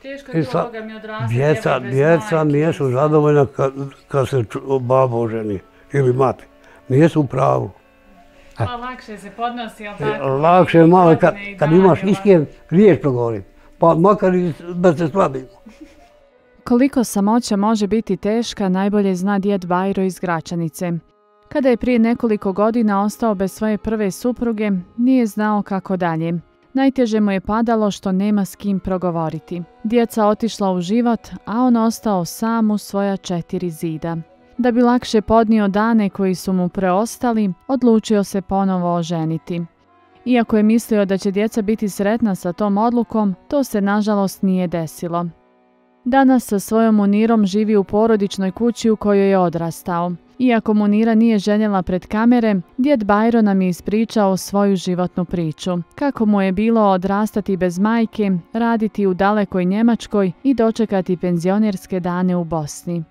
teško je to Boga mi odrastati. Djeca nijesu zadovoljna kad se babo oženi ili mati. Nijesu u pravu. Pa lakše se podnosi, ali tako? Lakše je malo kad imaš iskren riječ progovoriti. Pa makar i da se slabimo. Koliko samoća može biti teška, najbolje zna djed Bajro iz Gračanice. Kada je prije nekoliko godina ostao bez svoje prve supruge, nije znao kako dalje. Najteže mu je padalo što nema s kim progovoriti. Djeca otišla u život, a on ostao sam u svoja 4 zida. Da bi lakše podnio dane koji su mu preostali, odlučio se ponovo oženiti. Iako je mislio da će djeca biti sretna sa tom odlukom, to se nažalost nije desilo. Danas sa svojom Munirom živi u porodičnoj kući u kojoj je odrastao. Iako Munira nije željela pred kamere, djed Bajro nam je ispričao svoju životnu priču. Kako mu je bilo odrastati bez majke, raditi u dalekoj Njemačkoj i dočekati penzionerske dane u Bosni.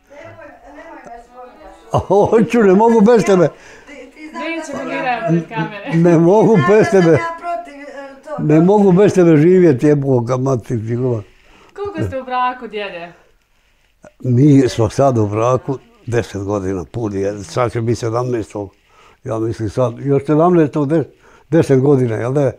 Hoću, ne mogu bez tebe. Neće Munira pred kamere. Ne mogu bez tebe. Ne mogu bez tebe živjeti, jeboga mati njegova. Koliko ste u braku, djede? Mi smo sad u braku 10 godina, puni. Sad će biti 17. Ja mislim sad, još 17. 10 godina, jel da je?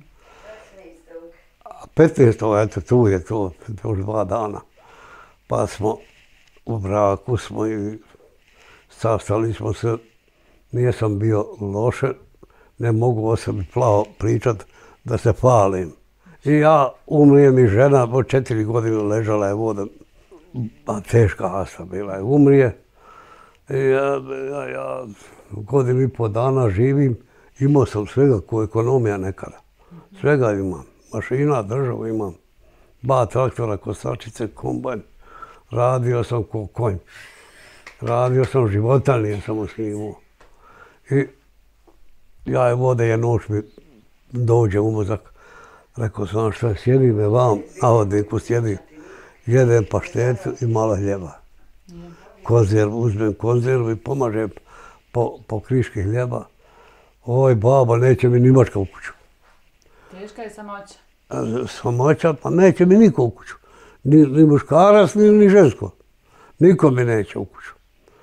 15. Eto, tu je to, još 2 dana. Pa smo u braku smo i sastali smo se. Nisam bio loše, ne mogu o sebi plavo pričat da se palim. I ja umrijem i žena, od 4 godine ležala je voda, a teška astma bila je, umrije. I ja godinu i pol dana živim, imao sam svega ko ekonomija nekada. Svega imam, mašina, državu imam, 2 traktora, kosačice, kombajn. Radio sam ko konj. Radio sam života, nije samo snimao. I ja je vode je noć mi dođe u mozak. Rekao sam šta, sjedi me vam, na hodniku sjedi, jedem paštetu i malo hljeba. Konzervu, uzmem konzervu i pomažem po kriški hljeba. Oj, baba, neće mi ni mačka u kuću. Teška je samoća. Samoća, pa neće mi niko u kuću. Ni muškarac, ni žensko. Niko mi neće u kuću.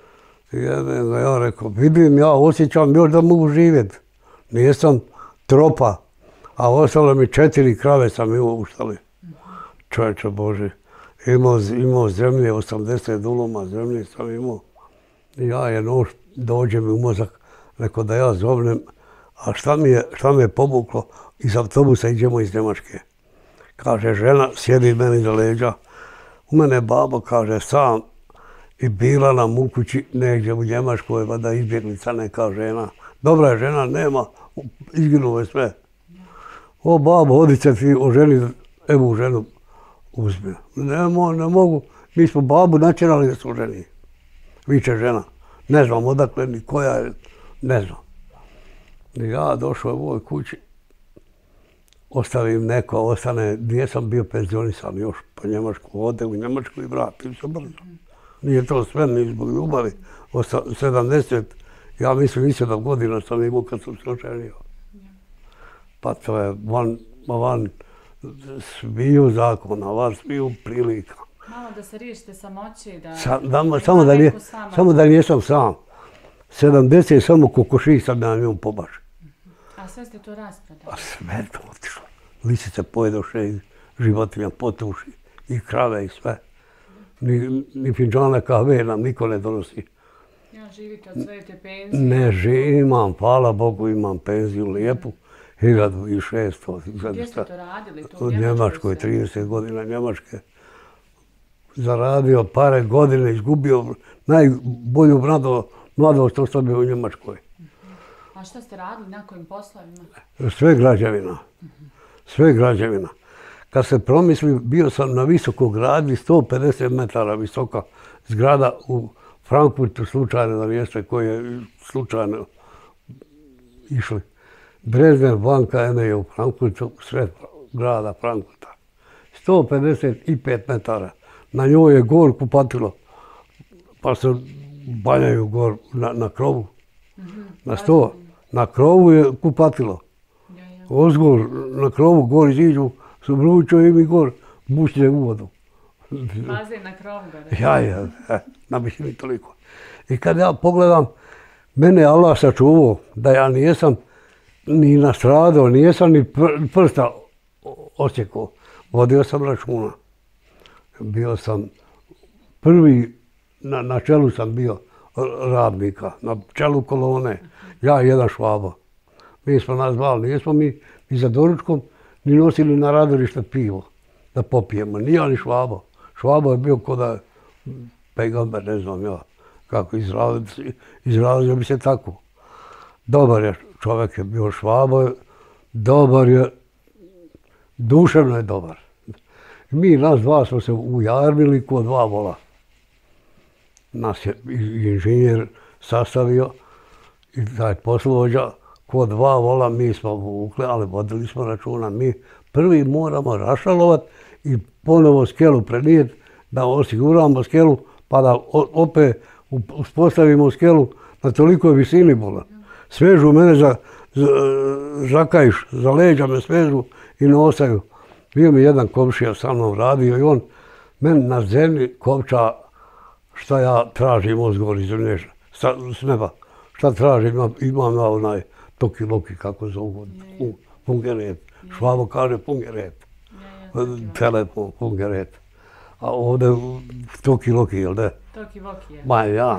Ja rekao, vidim, ja osjećam još da mogu živjeti. Nisam tropa, a ostalo mi 4 krave sam imao u štali. Čovječe Bože, imao zemlje, 80 duluma zemlje sam imao. Ja je noć, dođe mi u mozak, rekao da ja zovnem, a šta me je povuklo, iz autobusa idemo iz Njemačke. Kaže, žena sjedi meni za leđa, u mene baba, kaže, sam, i bila nam u kući negdje u Njemačkoj, vada izbjeglica neka žena. Dobra je žena, nema, izginuo je sve. O babo, odi se ti oženi, evo ženu uzme. Ne mogu, mi smo babu načinali da se oženi. Viče žena, ne znam odakle ni koja je, ne znam. I ja došao u ovoj kući, ostavim neko, ostane, nisam bio penzionisan još po Njemačku, ode u Njemačku i vratim se brzo. Nije to sve ni zbog ljubavi. 70, ja mislim, 7 godina sam imao kad sam se oženio. Pa to je van sviju zakona, van sviju prilika. Malo da se riješite samoći i da... Samo da nisam sam. 70 samo kokoši sam ja njom pobaš. A sve ste to rasprodali? A sve to otišlo. Lisice pojedoše i životinja potuši i krave i sve. Ni finđana kahve nam niko ne donosi. Ja, živite od svoje te penzije? Ne živim, hvala Bogu, imam penziju lijepu, 1600. Gdje ste to radili? U Njemačkoj, 30 godina Njemačke. Zaradio pare godine, izgubio najbolju mladost što sam bio u Njemačkoj. A šta ste radili, na kojim poslovima? Sve građevina. Sve građevina. Kad se promisli, bio sam na Visokogradnji, 150 metara visoka zgrada u Frankfurtu, slučajno na mjesto koje je slučajno išli. Dresdner banka je u Frankfurtu, sred grada Frankfurta. 155 metara. Na njoj je gor kupatilo, pa se banjaju gor na krovu. Na krovu je kupatilo. Ozgor, na krovu gor iziđu, su vrućo i mi gor bušće u vodu. Bazen na krovu gore. Ja, nabiši mi toliko. I kad ja pogledam, mene Allah sačuvao da ja nisam ni nastradao, nisam ni prsta osjekao. Vodio sam računa. Bio sam prvi, na čelu sam bio radnika, na čelu kolone. Ja i jedan Švabo. Mi smo nas zvali, nismo mi ni za doručkom, ni nosili na radilište pivo da popijemo. Ni ja ni Švabo. Švabo je bio ko da pejgamber, ne znam ja kako izrazio bi se tako. Dobar je čovjek je bio Švabo, dobar je, duševno je dobar. Nas dva smo se ujarmili ko dva vola. Nas je inženjer sastavio i taj poslovođa ko dva vola mi smo vukli, ali vodili smo računa. Mi prvi moramo rašalovati i ponovo skelu prenijeti da osiguramo skelu pa da opet uspostavimo skelu na tolikoj visini bola. Svežu mene žakajiš, za leđa me svežu i nosaju. Bio mi jedan komšija sa mnom radio i on meni na zemlji kopča šta ja tražim ozgor iz s neba. Šta tražim, imam na onaj toki-loki, kako zovu, pungeret. Švabo kaže pungeret. Telefon, pungeret. A ovdje toki-loki, jel ne? Toki-voki je. Ma ja.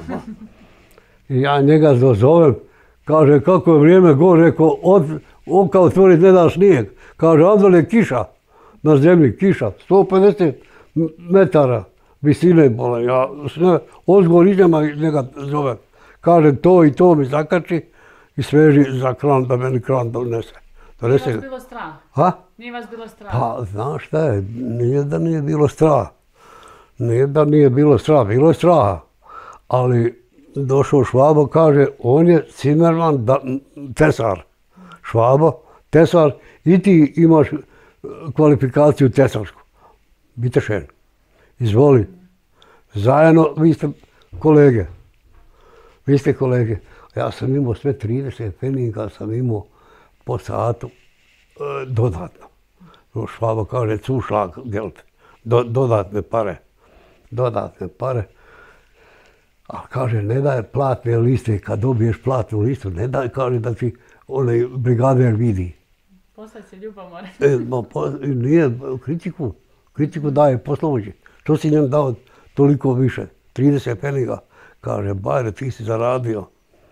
I ja njega dozovem, kaže kako je vrijeme gore, rekao oka otvorit ne da snijeg. Kaže Andole kiša, na zemlji kiša, 150 metara visine bola. Ja ozgor idem, a njega zovem. Kaže to i to mi zakači i sveži za kran, da meni kran donese. Nije vas bilo strah? Ha? Nije vas bilo strah? Pa, znaš šta je, nije da nije bilo strah. Nije da nije bilo strah, bilo je straha. Ali došao Švabo, kaže, on je Cimerman, tesar. Švabo, tesar, i ti imaš kvalifikaciju tesarsku. Bitešen, izvoli. Zajedno, vi ste kolege. Vi ste kolege. Ja sam imao sve 30 pfenninga, sam imao po satu dodatno. Švabo kaže, Zuschlag Geld, dodatne pare. Dodatne pare. A kaže, ne daj platne liste, kad dobiješ platnu listu, ne daj, kaže, da ti onaj brigader vidi. Poslije se ljubomore. Nije, kritiku daje poslovođi. Što si njem dao toliko više? 30 pfenninga. Kaže, Bajre, ti si zaradio.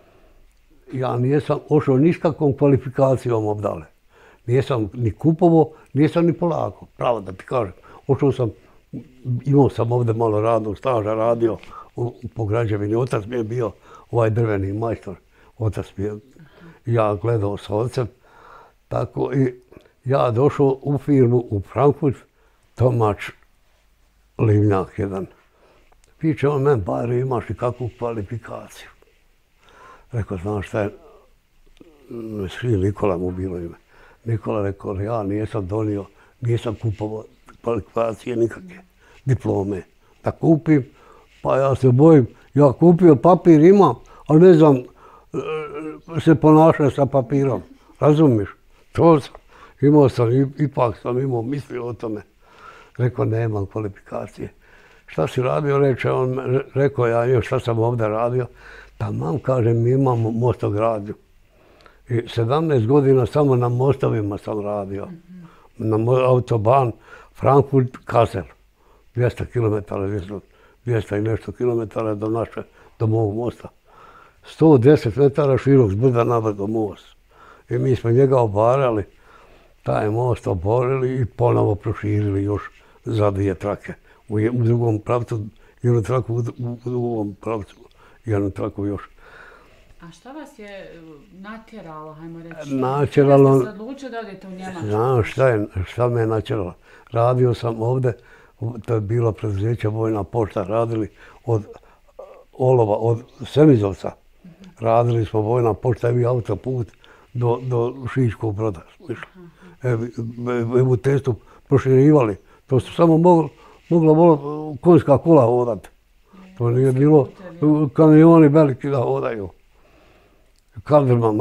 Ja nisam ošao ni s kakvom kvalifikacijom obdale. Nisam ni kupovo, nisam ni polako. Pravo da ti kažem. Ošao sam, imao sam ovdje malo radnog staža, radio po građevini. Otac mi je bio ovaj drveni majstor. Otac mi je, ja gledao sa ocem. Tako i ja došao u firmu u Frankfurt, Tomač Livnjak jedan. Piče on meni, Bajre, imaš li kakvu kvalifikaciju? Rekao, znaš šta je, Nikola mu bilo ime. Nikola rekao, ja nisam donio, nisam kupovao kvalifikacije nikakve, diplome. Da kupim, pa ja se bojim, ja kupio papir imam, ali ne znam se ponašati sa papirom. Razumiš? To sam, ipak sam imao mislio o tome. Rekao, nemam kvalifikacije. Šta si radio, rekao ja još šta sam ovdje radio. Tamam, kaže, mi imamo mostogradnju. I 17 godina samo na mostovima sam radio. Na autoban Frankfurt-Kassel. 200 km, 200 i nešto kilometara do mog mosta. 110 metara širok s brda na brdo most. I mi smo njega obarali, taj most oborili i ponovo proširili još za 2 trake. U drugom pravcu, jednu traku u drugom pravcu, jednu traku još. A šta vas je natjeralo, hajmo reći? Natjeralo... Da ste se odlučili da odete u Njemačku? Znam šta me je natjeralo. Radio sam ovdje, to je bilo preduzeće Vojna pošta, radili od Olova, od Semizovca. Radili smo Vojna pošta i autoput do Šiškog Broda. U testu proširivali. To su samo mogla konjska kola hodati. To nije bilo kamioni veliki da hodaju. Kalderman,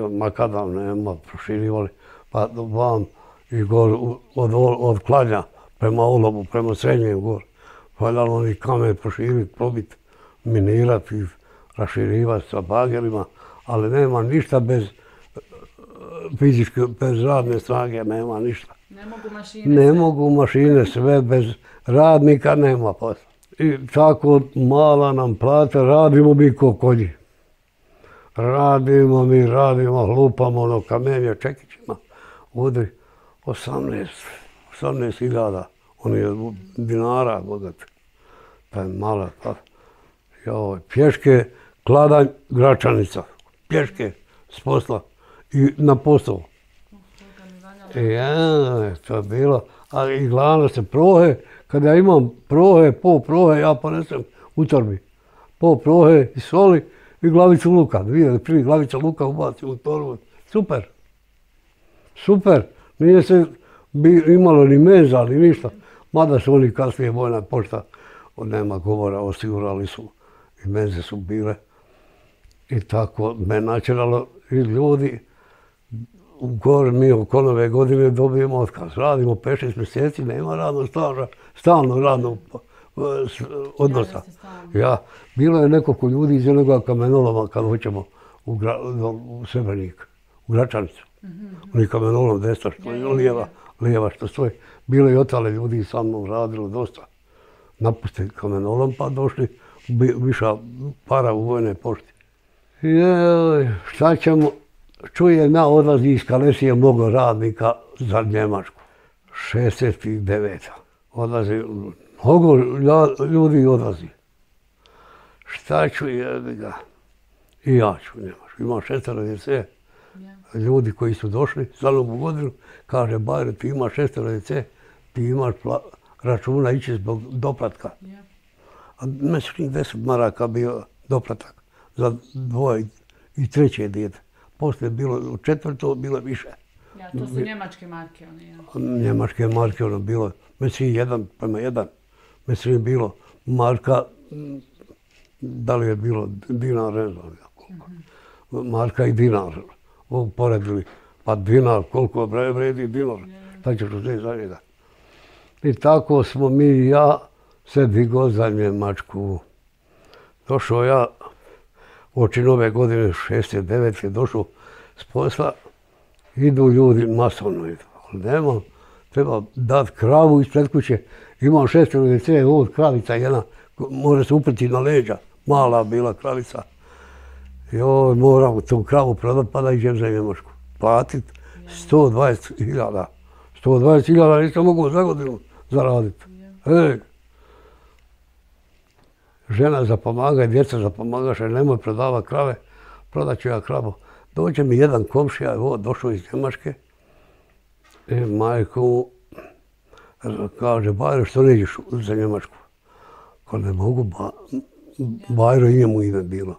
makadam, nema, proširivali. Pa vam i gore od Klanja prema Olobu, prema Srednjem gore. Valjalo oni kamen proširiti, probiti, minirati i raširivati sa bagerima, ali nema ništa bez fizičke, bez radne snage, nema ništa. Ne mogu mašine sve, bez radnika nema posla. I tako mala nam plata, radimo mi ko konji. Radimo, lupamo ono kamenje čekićima. Udri 18.000, on je dinara bogati. Pa je mala, pa. Pješke, kladanj, Gračanica. Pješke s posla i na posao. To je bilo. Ali i glavno se prohe, kada ja imam prohe, pol prohe, ja ponesem u torbi. Pol prohe i soli i glavicu luka. 2-3 glavice luka ubacim u torbu. Super. Super. Nije se imalo ni meza, ni ništa. Mada su oni kasnije vojna pošta, nema govora, osigurali su i meze su bile. I tako me načelalo i ljudi. Gore mi oko nove godine dobijemo otkaz. Radimo 5-6 mjeseci, nema radnog staža, stalno radnog odnosa. Bilo je nekoliko ljudi iz jednoga kamenoloma kad hoćemo u Srebrenik, u Gračanicu. Oni kamenolom desna što je lijeva što stoji. Bilo je i otale ljudi sa mnom radilo dosta. Napustili kamenolom pa došli viša para u vojne pošti. Šta ćemo? Čujem ja odlazi iz Kalesije mnogo radnika za Njemačku. 69. Odlazi, mnogo ljudi odlazi. Šta ću jebi ga? I ja ću u Njemačku. Imam 6 djece. Ljudi koji su došli za Novu godinu, kaže Bajro, ti imaš 6 djece, ti imaš računa ići zbog doplatka. A mesečnih 10 maraka bio doplatak za 2. i 3. dijete. Poslije je bilo u 4. bilo više. To su njemačke marke. Njemačke marke ono bilo. Mesečin 1:1. Mesečin je bilo marka, da li je bilo dinar, ne znam koliko. Marka i dinar. Poredili. Pa dinar, koliko vredi dinar. Tako ćeš uzeti za njega. I tako smo mi i ja se digao za Njemačku. Došao ja oči nove godine, 69. došao s posla, idu ljudi masovno. Nemam, treba dati kravu ispred kuće. Imam 6 djece, kravica jedna, može se upreti na leđa. Mala bila kravica. Joj, moram tu kravu prodati pa da iđem za Njemačku. Platit 120.000. 120.000 nisam mogu za godinu zaraditi. Žena zapomaga i djeca zapomagaše, nemoj prodavati krave, prodat ću ja kravu. Dođe mi jedan komšija, došao iz Njemačke, i majko kaže, Bajro, što ne ideš za Njemačku? Ko ne mogu, Bajro i njemu ime bilo.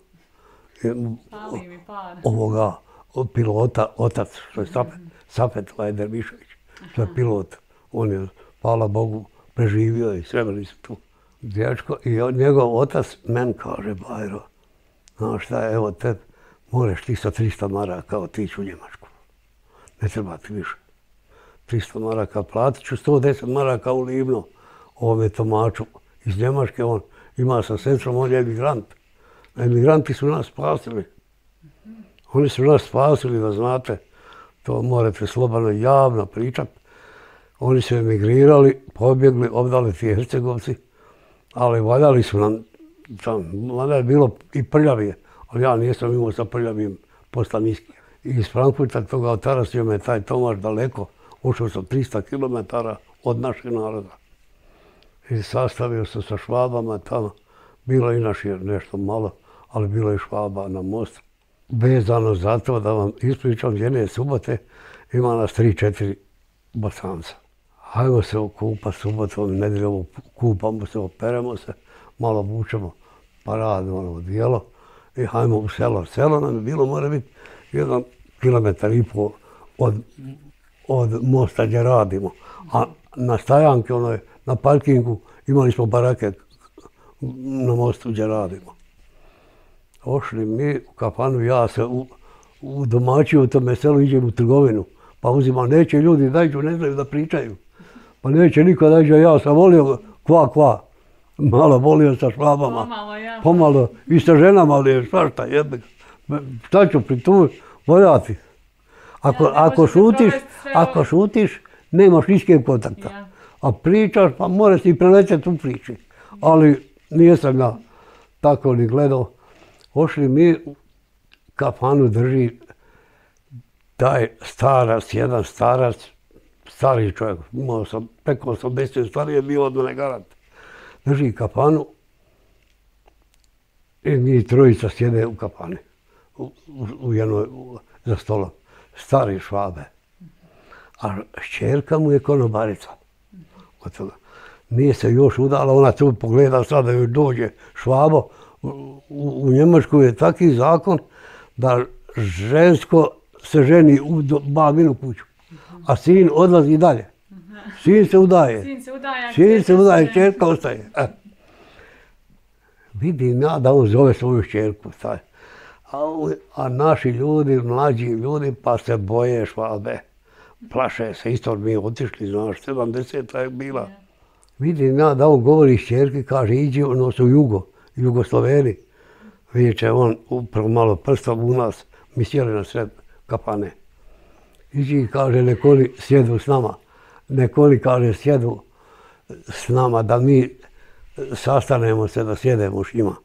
Ovoga pilota, otac, što je Sapet Lajdervišević, što je pilot. On je, hvala Bogu, preživio i srebrili su tu. Dječko i njegov otac meni kaže, Bajro, znaš šta je, evo te, moraš ti sa 300 maraka otići u Njemačku. Ne treba ti više. 300 maraka platit ću, 110 maraka u Livno ovome Tomaču iz Njemačke. On ima sa sestrom, on je emigrant. Emigranti su nas spasili. Oni su nas spasili, da znate. To morate slobodno javno pričati. Oni su emigrirali, pobjegli, obdali ti Hercegovci. Ali valjali su nam, valjda je bilo i prljavije, ali ja nisam imao sa prljavim poslaniski. Iz Frankfurta toga otarasio me taj Tomaš daleko, ušao sam 300 km od našeg naroda. I sastavio sam sa Švabama tamo, bilo i naš nešto malo, ali bilo i Švaba na mostu. Vezano za to da vam ispričam, jedne subote ima nas 3-4 Bosanca. Hajmo se okupati subotom, nedjeljom, kupamo se, operemo se, malo vučemo paradno odijelo i hajmo u selo. Selo nam je bilo, mora biti 1,5 kilometar od mosta gdje radimo. A na stajanke, na parkingu, imali smo barake na mostu gdje radimo. Ošli mi u kafanu, ja se u domaćiju u tome selu iđem u trgovinu, pa uzimam, neće ljudi da iđu, ne znaju da pričaju. Pa neće niko da iđe, ja sam volio kva. Malo volio sa švabama. Pomalo. I sa ženama, ali svašta jebe. Šta ću pri tu voljati? Ako šutiš, nemaš ničeg kontakta. A pričaš, pa moraš i preleteti u priči. Ali nisam ja tako ni gledao. Ošli mi, kafanu drži taj starac, jedan starac, stariji čovjek, imao sam preko 80, stariji je bio od mene garant. Drži kafanu i mi trojica sjede u kafani, u jednoj, za stolom. Stari Švabe. A šćerka mu je konobarica. Od toga. Nije se još udala, ona tu pogleda sad da joj dođe Švabo. U Njemačkoj je taki zakon da žensko se ženi u babinu kuću, a sin odlazi dalje. Sin se udaje. Šćerka ostaje. Vidim ja da on zove svoju šćerku. A naši ljudi, mlađi ljudi, pa se boje Švabe. Plaše se, isto mi otišli, znaš, 70 je bila. Vidim ja da on govori šćerki, kaže, iđi, ono su Jugosloveni. Vidiće on upravo malo prstom u nas, mi sjeli na sred kafane. Iđi, kaže, nekoli sjedu s nama. Nekoli, kaže, sjedu s nama da mi sastanemo se, da sjedemo s njima.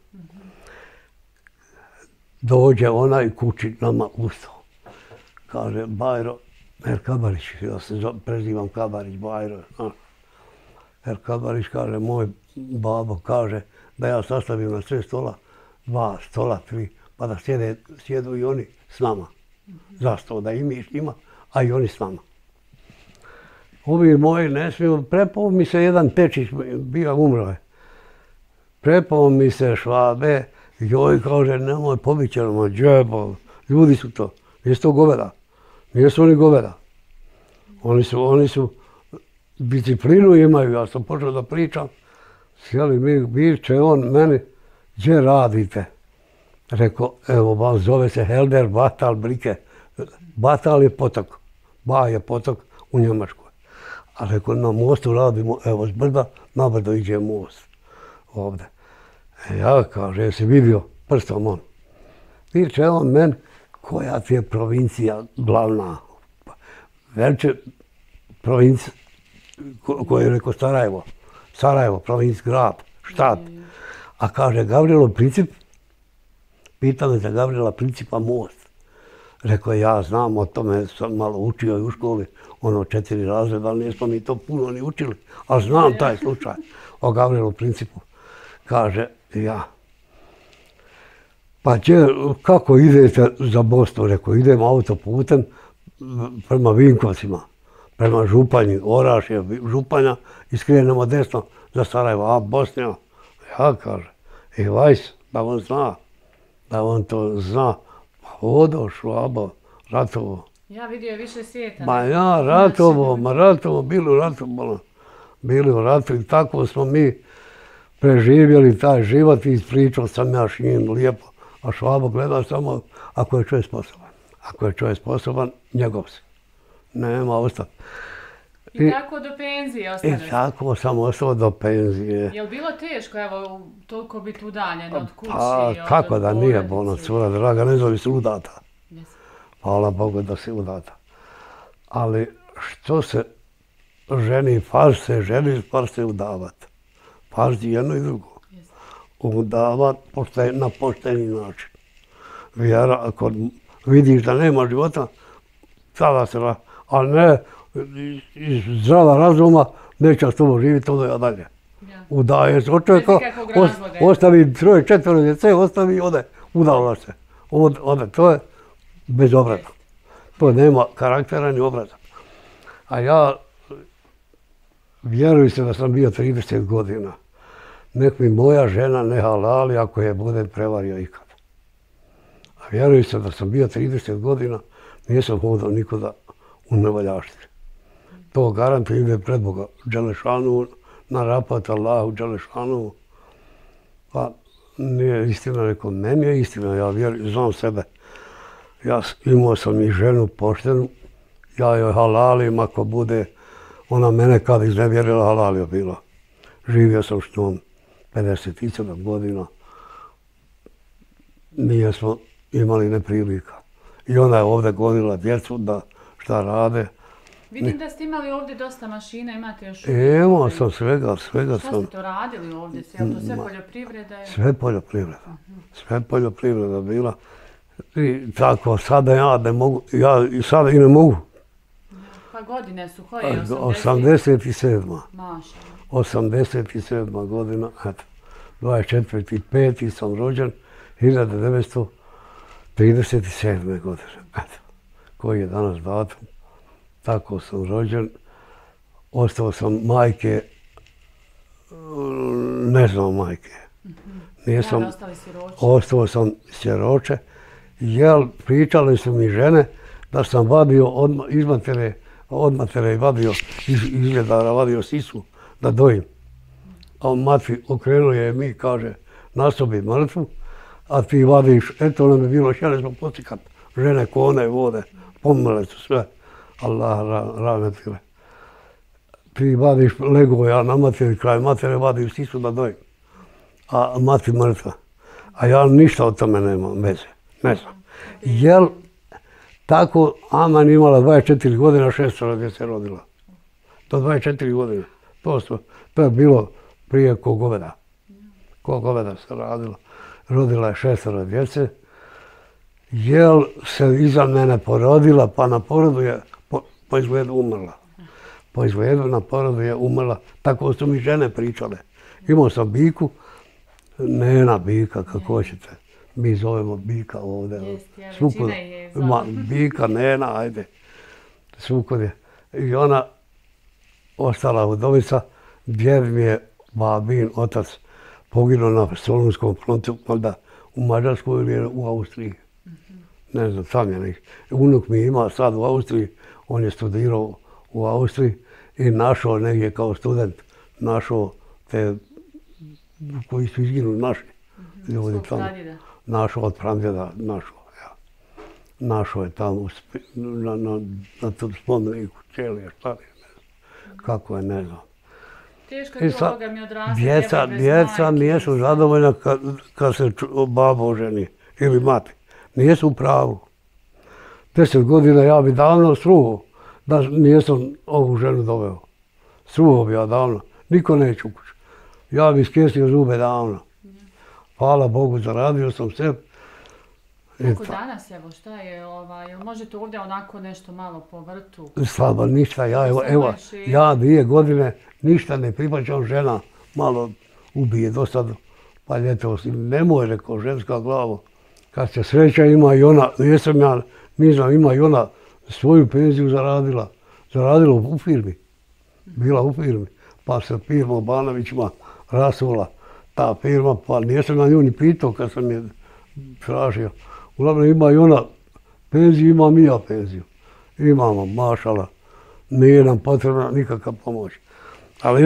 Dođe ona i kući nama usto. Kaže, Bajro, Kabarić, ja se prezivam Kabarić, Bajro. Kabarić kaže, moj babo kaže da ja sastavim na 3 stola, 2 stola, 3, pa da sjedu i oni s nama. Zašto? Da i mi s njima, a i oni s nama. Ovi moji ne smiju, prepao mi se jedan Pečić, bio umro je. Prepao mi se Švabe, joj kaže, nemoj pobićeno, džebo, ljudi su to, nije to goveda, nisu oni goveda. Oni su disciplinu imaju, ja sam počeo da pričam, sjeli mi, biće on meni, gdje radite? Rekao, evo, vam zove se Helder Batal Brike. Batal je potok, Ba je potok u Njemačkoj. A rekao, na mostu radimo, evo, s brda, na brdo iđe most ovde. Ja kaže, jesi vidio prstom on? Biće on meni, koja ti je provincija glavna? Veliče provincija, koji je rekao Sarajevo, provincijski grad, štat. A kaže, Gavrilov Princip, pita me za Gavrila Principa most. Rekao, ja znam, o tome sam malo učio i u školi, 4 razreda, ali nismo mi to puno ni učili, ali znam taj slučaj o Gavrilov Principu. Kaže, ja. Pa kako idete za Bosnu? Rekao, idem autoputem prema Vinkovcima, prema Županji, Orašje, Županja i skrenemo desno za Sarajevo, a Bosnija. Ja kaže, i Vajs, da on to zna, pa odo Švabo, ratovo. Ja vidio je više svijeta. Ma ja, ratovo, bili u ratu i tako smo mi preživjeli taj život i ispričao sam ja s njim lijepo. A Švabo gleda samo ako je čovjek sposoban. Ako je čovjek sposoban, njegov se. Nema ostati. I tako do penzije ostaneš? I tako sam ostao do penzije. Je li bilo teško, evo, toliko biti udaljen od kuće? Pa kako da nije, bolno, cura draga, ne zove se udata. Hvala Bogu da si udata. Ali što se ženi, par se ženi, par se udavat. Pazi jedno i drugo. Udavat na pošteni način. Vjera, ako vidiš da nema života, tada se, ali ne iz zdrava razuma, neće s tobom živjeti, onda ja dalje. Udaje se od čovjeka, ostavi 3-4 djece, ostavi i ode, udala se. Ode, to je bez obraza. To nema karaktera ni obraza. A ja, vjeruj se da sam bio 30 godina. Nek mi moja žena ne halali ako je budem prevario ikad. A vjeruj se da sam bio 30 godina, nisam hodao nikuda u nevaljaštini. To garantuje ide pred Boga Đelešanu, na rapat Allahu Đelešanu. Pa nije istina, neko meni je istina, ja znam sebe. Ja imao sam i ženu poštenu, ja joj halalim ako bude Ona mene kad iznevjerila, halal je bila. Živio sam s njom 57 godina. Nije smo imali neprilika. I ona je ovdje gonila djecu da šta rade. Vidim da ste imali ovdje dosta mašina, imate još uvijek. Imao sam svega Šta sam. ste to radili ovdje? Je li to sve poljoprivreda? Sve poljoprivreda. Sve poljoprivreda bila. I tako, sada ja ne mogu, ja i sada i ne mogu. Pa godine su koje? 87. Maša. 87. godina, eto. 24.5. sam rođen, 1937. godine. Eto, koji je danas datum. Tako sam rođen. Ostao sam majke, ne znam majke. Nisam, ostao sam sjeroče, jer pričali su mi žene da sam vadio od matere vadio, iz ljedara vadio sisu da dojim. A mati okrenuo je mi, kaže, nasobi mrtvu, a ti vadiš, eto nam je bilo, htjeli smo postikat, žene kone vode, pomile su sve, Allah rahmetile. Ti vadiš lego, ja na materi, kraj matere vadim sisu da dojim, a mati mrtva. A ja ništa od tome nemam veze, ne znam. Jel tako Aman imala 24 godina, 6 djece rodila. Do 24 godine. To je bilo prije Kogoveda. Kogoveda se radila. Rodila je 6 djece. Jel se iza mene porodila, pa na porodu je po izgledu umrla. Po izgledu na porodu je umrla. Tako su mi žene pričale. Imao sam biku, Nena bika, kako hoćete. Mi zovemo bika ovdje. Bika, Nena, ajde. Svukod je. I ona ostala udovica. Djed mi je, babin, otac, poginuo na Solunskom frontu, valjda u Mađarskoj ili u Austriji. Ne znam, sam je neki. Unuk mi ima sad u Austriji, on je studirao u Austriji i našao negdje kao student, našao te koji su izginuli naši ljudi tamo. Našao od pradjeda, našao je tamo na tom spomeniku Ćelije, šta je, ne znam, kako je, ne znam. Teško je to Boga mi odrasti. Djeca nijesu zadovoljna kad se babo ženi ili mati. Nijesu u pravu. 10 godina ja bi davno struo da nijesam ovu ženu doveo. Struo bi ja davno. Niko neće u kuću. Ja bi skjesio zube davno. Hvala Bogu, zaradio sam se. Kako danas, evo, šta je, jel možete ovdje onako nešto malo po vrtu? Slaba, ništa, ja 2 godine ništa ne prihvaćam, žena malo ubije do sad, pa ljeto, nemoj, rekao, ženska glava. Kad se sreća ima i ona, nisam ima i ona svoju penziju zaradila u firmi, bila u firmi, pa se firma Banovićima rasula ta firma, pa nisam na nju ni pitao kad sam je tražio. Uglavnom ima i ona penziju, imam i ja penziju. Imamo, mašala, nije nam potrebna nikakva pomoć. Ali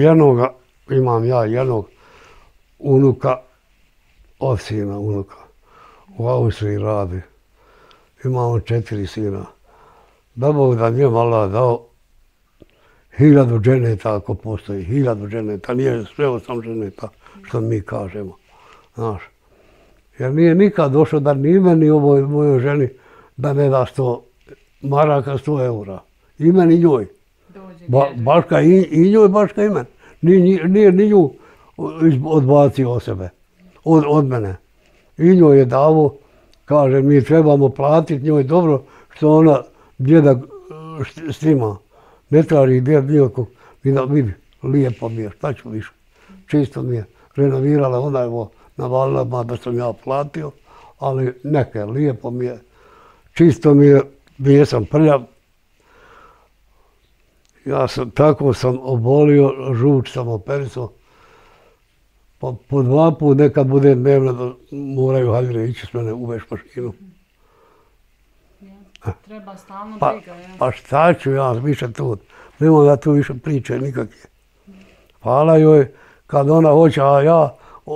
imam ja jednog unuka, od sina unuka. U Austriji radi. Imamo 4 sina. Da Bog da njemu Allah dao 1000 dženeta ako postoji. 1000 dženeta, nije sve 8 dženeta što mi kažemo. Znaš. Jer nije nikad došlo da ni meni ovoj mojoj ženi da ne da 100 maraka, 100 eura. I meni i njoj. Baš ka i njoj, baš ka i meni. Nije ni nju odbacio od sebe, od mene. I njoj je davo, kaže, mi trebamo platiti njoj dobro što ona djeda štima. Ne traži djed nikakvog, vidi, lijepo mi je, šta ću više. Čisto mi je renovirala, ona je navalila da sam ja platio, ali neke, lijepo mi je, čisto mi je, nisam prljav. Tako sam obolio, žuč sam operisao. Po 2 put nekad bude dnevno da moraju haljine ići s mene u vešmašinu. Treba stalno briga, ja. Pa šta ću ja više tu? Nemam da tu više priče nikakve. Hvala joj kad ona hoće, a ja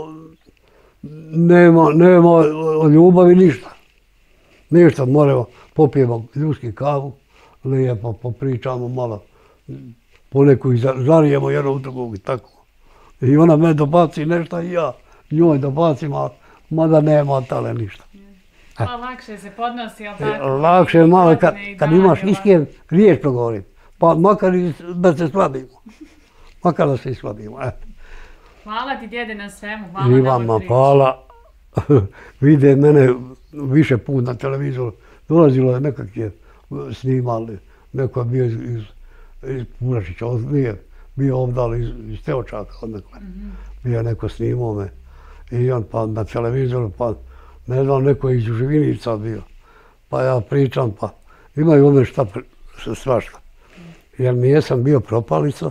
nema od ljubavi ništa. Ništa, moramo, popijemo ljudski kavu, lijepo popričamo malo. poneku i zarijemo jedno u drugog i tako. I ona me dobaci nešto i ja njoj dobacim, mada nema tale ništa. Pa lakše se podnosi, ali tako? Lakše je malo kad imaš iskren riječ progovorit. Pa makar da se slabimo. Makar da se i slabimo. Hvala ti djede na svemu, hvala na I vama hvala. Vide mene više put na televizoru. Dolazilo je nekak je snimali. Neko je bio iz Purašića, nije bio ovdje iz Teočaka odnekle. Bio je neko snimao me. I on pa na televizoru, pa ne znam, neko je iz Živinica bio. Pa ja pričam, pa imaju ome šta svašta. Jer nijesam bio propalica,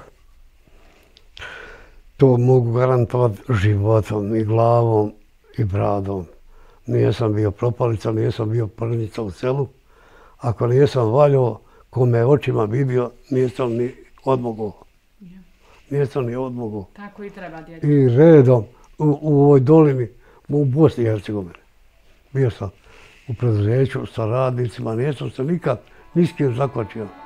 to mogu garantovati životom i glavom i bradom. Nijesam bio propalica, nijesam bio prnica u selu. Ako nijesam valjao, ko me očima vidio, nijesam ni odmogao. Nijesam ni odmogao. Tako i treba, djede. I redom u ovoj dolini, u Bosni i Hercegovini. Bio sam u preduzeću sa radnicima, nijesam se nikad ni s kim zakvačio.